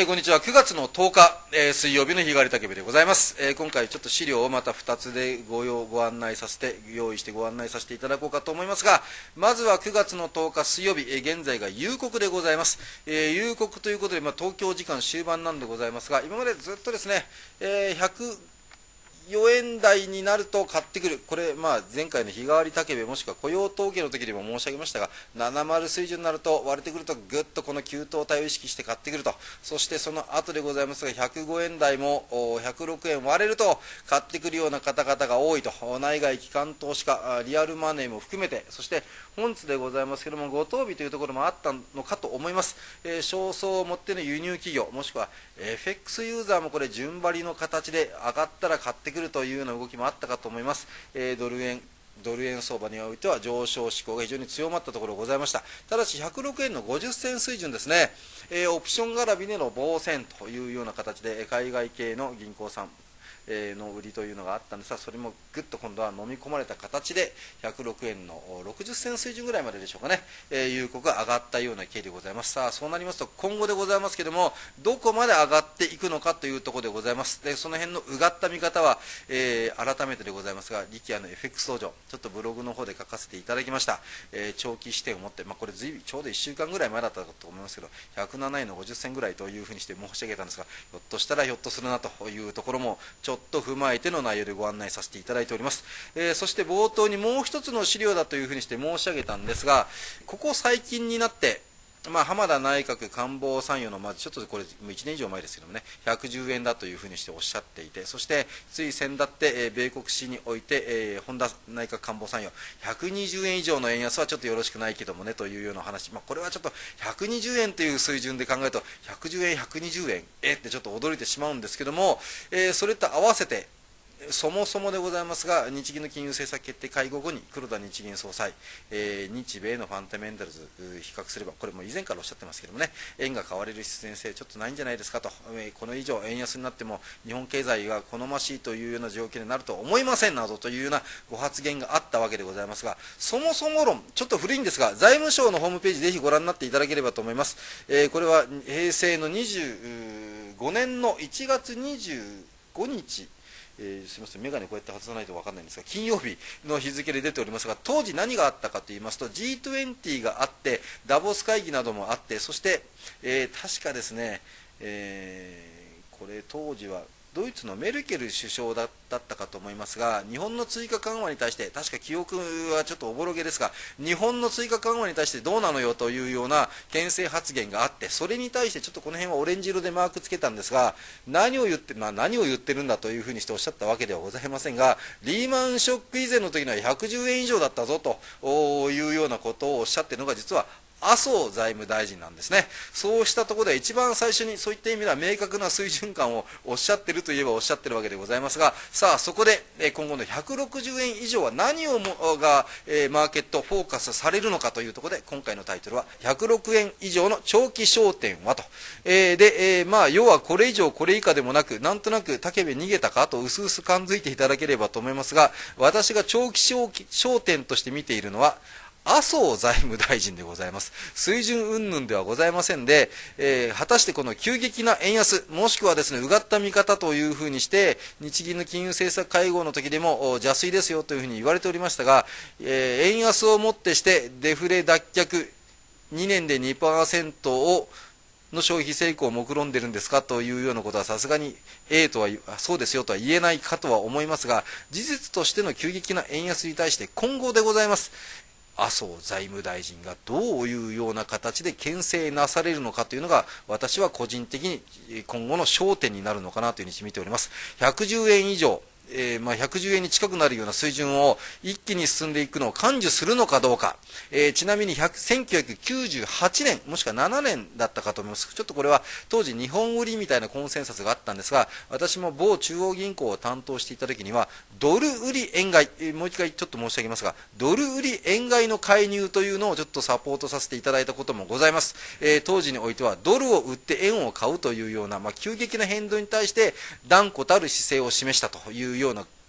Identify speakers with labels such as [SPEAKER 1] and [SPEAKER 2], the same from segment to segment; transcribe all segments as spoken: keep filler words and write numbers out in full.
[SPEAKER 1] えー、こんにちは。くがつのとおか、えー、水曜日の日替わりたけびでございます。えー、今回ちょっと資料をまたふたつでご用ご案内させて、用意してご案内させていただこうかと思いますが、まずはくがつのとおか水曜日、えー、現在が夕刻でございます。えー、夕刻ということで、まあ、東京時間終盤なんでございますが、今までずっとですね、えー、ひゃくよえん台になると買ってくる、これ、まあ、前回の日替わりたけべもしくは雇用統計の時でも申し上げましたが、ななじゅう水準になると割れてくるとぐっとこの給湯帯を意識して買ってくると、そしてその後でございますが、ひゃくごえん台もひゃくろくえん割れると買ってくるような方々が多いと、内外機関投資家、リアルマネーも含めて、そして本日でございますけれども、ご当日というところもあったのかと思います。えー、少々をもっての輸入企業、もしくは エフエックス ユーザーもこれ順張りの形で上がったら買ってくるというような動きもあったかと思います。えー、ドル円ドル円相場においては上昇志向が非常に強まったところございました。ただしひゃくろくえんのごじゅっせん水準ですね、えー、オプション絡みでの防戦というような形で海外系の銀行さんの売りというのがあったんですが、それもぐっと今度は飲み込まれた形でひゃくろくえんのろくじゅっせん水準ぐらいまででしょうかね、えー、いうことが上がったような経緯でございます。さあそうなりますと今後でございますけれども、どこまで上がっていくのかというところでございます。でその辺のうがった見方は、えー、改めてでございますが、力也の エフエックス 道場ちょっとブログの方で書かせていただきました。えー、長期視点を持って、まあ、これずいちょうどいっしゅうかんぐらい前だったと思いますけど、ひゃくななえんのごじゅっ銭ぐらいというふうにして申し上げたんですが、ひょっとしたらひょっとするなというところもちょっと踏まえての内容でご案内させていただいております。えー、そして冒頭にもう一つの資料だというふうにして申し上げたんですが、ここ最近になってまあ、浜田内閣官房参与の、まずちょっとこれいちねん以上前ですけどもね、ひゃくじゅうえんだというふうにしておっしゃっていて、そしてつい先だって、えー、米国史において、えー、本田内閣官房参与ひゃくにじゅうえん以上の円安はちょっとよろしくないけどもねというような話、まあ、これはちょっとひゃくにじゅうえんという水準で考えるとひゃくじゅうえんひゃくにじゅうえんえってちょっと驚いてしまうんですけども、えー、それと合わせてそもそもでございますが、日銀の金融政策決定会合後に黒田日銀総裁、えー、日米のファンダメンタルズ比較すれば、これも以前からおっしゃってますけどもね、円が買われる必然性ちょっとないんじゃないですかと、えー、この以上円安になっても日本経済が好ましいというような状況になると思いませんなどというようなご発言があったわけでございますが、そもそも論ちょっと古いんですが、財務省のホームページぜひご覧になっていただければと思います。えー、これは平成のにじゅうごねんのいちがつにじゅうごにち、えー、すみません、眼鏡こうやって外さないと分かんないんですが、金曜日の日付で出ておりますが、当時何があったかといいますと ジートゥエンティー があって、ダボス会議などもあって、そして、えー、確かですね、えー、これ当時はドイツのメルケル首相だったかと思いますが、日本の追加緩和に対して、確か記憶はちょっとおぼろげですが、日本の追加緩和に対してどうなのよというような牽制発言があって、それに対してちょっとこの辺はオレンジ色でマークつけたんですが、何を言って、まあ、何を言ってるんだというふうにしておっしゃったわけではございませんが、リーマンショック以前の時にはひゃくじゅうえん以上だったぞというようなことをおっしゃっているのが、実は麻生財務大臣なんですね。そうしたところで一番最初にそういった意味では明確な水準感をおっしゃっているといえばおっしゃっているわけでございますが、さあそこで今後のひゃくろくじゅうえん以上は何をもが、えー、マーケットフォーカスされるのかというところで、今回のタイトルはひゃくろくえん以上の長期焦点はと、えー、で、えー、まあ要はこれ以上これ以下でもなく、なんとなく武部逃げたかと薄々感づいていただければと思いますが、私が長期焦点として見ているのは麻生財務大臣でございます。水準云々ではございませんで、えー、果たしてこの急激な円安、もしくはですね、うがった見方というふうにして、日銀の金融政策会合の時でも邪推ですよというふうに言われておりましたが、えー、円安をもってしてデフレ脱却、にねんで にパーセント をの消費成功を目論んでるんですかというようなことはさすがに A とはそうですよとは言えないかとは思いますが、事実としての急激な円安に対して今後でございます。麻生財務大臣がどういうような形で牽制なされるのかというのが、私は個人的に今後の焦点になるのかなというふうに見ております。ひゃくじゅうえん以上、えー、まあひゃくじゅうえんに近くなるような水準を一気に進んでいくのを感受するのかどうか、えー、ちなみにせんきゅうひゃくきゅうじゅうはちねんもしくはななねんだったかと思います。ちょっとこれは当時日本売りみたいなコンセンサスがあったんですが、私も某中央銀行を担当していた時にはドル売り円買い、えー、もう一回ちょっと申し上げますが、ドル売り円買いの介入というのをちょっとサポートさせていただいたこともございます。えー、当時においてはドルを売って円を買うというような、まあ、急激な変動に対して断固たる姿勢を示したというような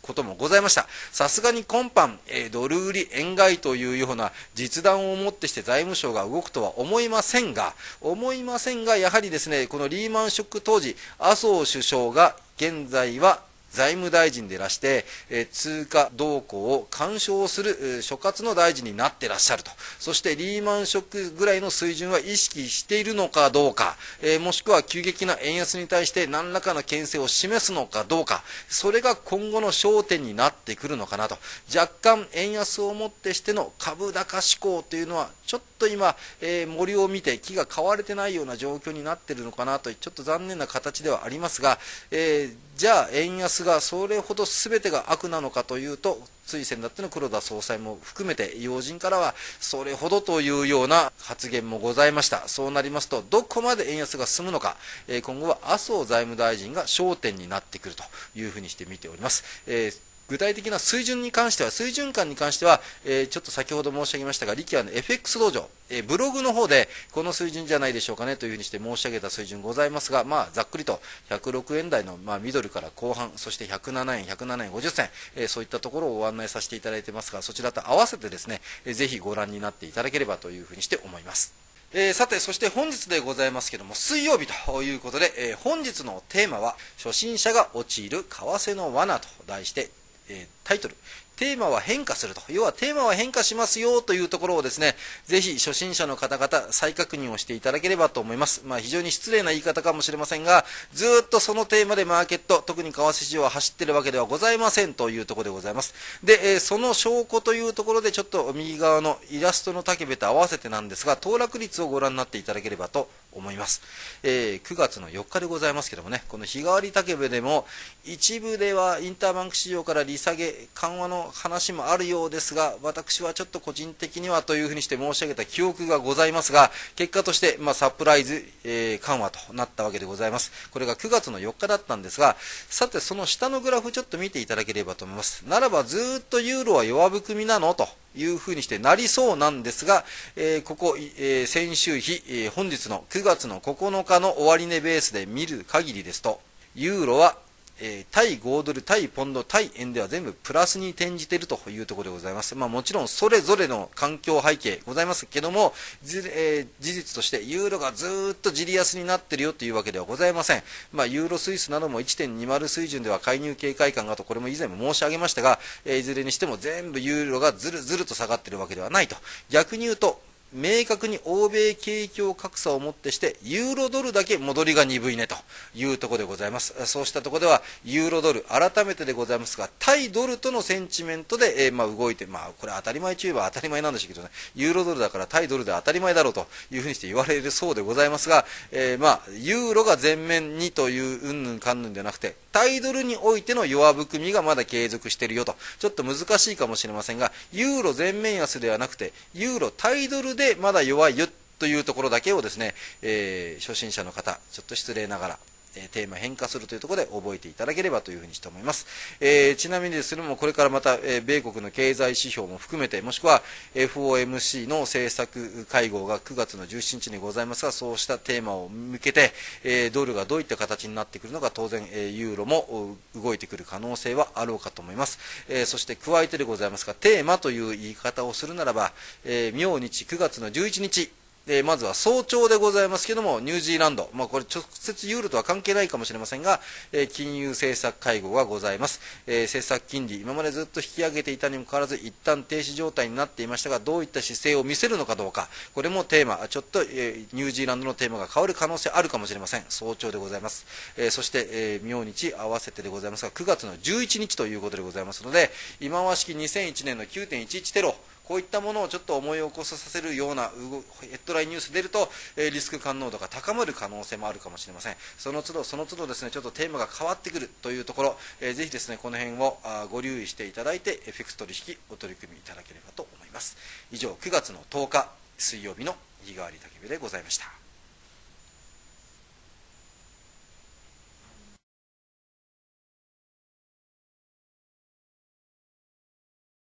[SPEAKER 1] こともございました。さすがに今般、えー、ドル売り円買いというような実弾をもってして財務省が動くとは思いませんが、思いませんが、やはりですね、このリーマンショック当時、麻生首相が現在は財務大臣でいらして、えー、通貨動向を干渉する、えー、所轄の大臣になっていらっしゃると。そしてリーマンショックぐらいの水準は意識しているのかどうか、えー、もしくは急激な円安に対して何らかの牽制を示すのかどうか、それが今後の焦点になってくるのかなと。若干円安をもってしての株高志向というのはちょっと今、えー、森を見て木が刈われてないような状況になっているのかなと、ちょっと残念な形ではありますが、えー、じゃあ円安がそれほど全てが悪なのかというと、つい先だっての黒田総裁も含めて要人からはそれほどというような発言もございました。そうなりますとどこまで円安が進むのか、えー、今後は麻生財務大臣が焦点になってくるというふうにして見ております。えー具体的な水準に関しては、水準感に関しては、えー、ちょっと先ほど申し上げましたが、力也の エフエックス 道場、えー、ブログの方でこの水準じゃないでしょうかねというふうにして申し上げた水準ございますが、まあ、ざっくりとひゃくろくえん台の、まあ、ミドルから後半、そしてひゃくななえん、ひゃくななえんごじゅっせん、えー、そういったところをご案内させていただいてますが、そちらと合わせてですね、えー、ぜひご覧になっていただければというふうにして思います。えー、さて、そして本日でございますけども、水曜日ということで、えー、本日のテーマは、初心者が陥る為替の罠と題して、えー、タイトル、テーマは変化すると。要はテーマは変化しますよというところをですね、ぜひ初心者の方々再確認をしていただければと思います。まあ非常に失礼な言い方かもしれませんが、ずっとそのテーマでマーケット、特に為替市場は走っているわけではございませんというところでございます。で、えー、その証拠というところでちょっと右側のイラストの竹部と合わせてなんですが、騰落率をご覧になっていただければと思います。えー、くがつのよっかでございますけどもね、この日替わり竹部でも一部ではインターバンク市場から利下げ緩和の話もあるようですが、私はちょっと個人的にはというふうにして申し上げた記憶がございますが、結果として、まあ、サプライズ、えー、緩和となったわけでございます。これがくがつのよっかだったんですが、さてその下のグラフちょっと見ていただければと思います。ならばずっとユーロは弱含みなのというふうにしてなりそうなんですが、えー、ここ、えー、先週比、えー、本日のくがつのここのかの終値ベースで見る限りですと、ユーロはえー、対ごドル、対ポンド、対円では全部プラスに転じているというところでございます。まあ、もちろんそれぞれの環境背景ございますけども、えー、事実としてユーロがずっとじり安になっているよというわけではございません。まあ、ユーロスイスなども いってんにじゅう 水準では介入警戒感がと、これも以前も申し上げましたが、えー、いずれにしても全部ユーロがずるずると下がっているわけではないと。逆に言うと明確に欧米景況格差をもってしてユーロドルだけ戻りが鈍いねというところでございます。そうしたところではユーロドル改めてでございますが、対ドルとのセンチメントで、えー、まあ動いて、まあこれ当たり前中言えば当たり前なんでしょうけどね、ユーロドルだから対ドルで当たり前だろうというふうにして言われるそうでございますが、えー、まあユーロが前面にといううんぬんかんぬんではなくて、対ドルにおいての弱含みがまだ継続しているよと。ちょっと難しいかもしれませんが、ユーロ全面安ではなくてユーロ対ドルでまだ弱いよというところだけをですね、えー、初心者の方ちょっと失礼ながらえー、テーマ変化するというところで覚えていただければというふうにして思います。えー、ちなみにですけども、これからまた、えー、米国の経済指標も含めて、もしくは エフオーエムシー の政策会合がくがつのじゅうしちにちにございますが、そうしたテーマを向けて、えー、ドルがどういった形になってくるのか、当然、えー、ユーロも動いてくる可能性はあろうかと思います。えー、そして加えてでございますが、テーマという言い方をするならば、えー、明日くがつのじゅういちにち、えー、まずは早朝でございますけども、ニュージーランド、まあ、これ直接ユーロとは関係ないかもしれませんが、えー、金融政策会合がございます。えー、政策金利、今までずっと引き上げていたにもかかわらず、一旦停止状態になっていましたが、どういった姿勢を見せるのかどうか、これもテーマ、ちょっと、えー、ニュージーランドのテーマが変わる可能性あるかもしれません。早朝でございます。えー、そして、えー、明日合わせてでございますが、くがつのじゅういちにちということでございますので、忌まわしきにせんいちねんの きゅうてんいちいち テロ、こういったものをちょっと思い起こさせるようなヘッドラインニュース出ると、えー、リスク感濃度が高まる可能性もあるかもしれません。その都度その都度ですね、ちょっとテーマが変わってくるというところ、えー、ぜひですねこの辺をあご留意していただいて エフエックス 取引お取り組みいただければと思います。以上くがつのとおか水曜日の日替わり焚き火でございました。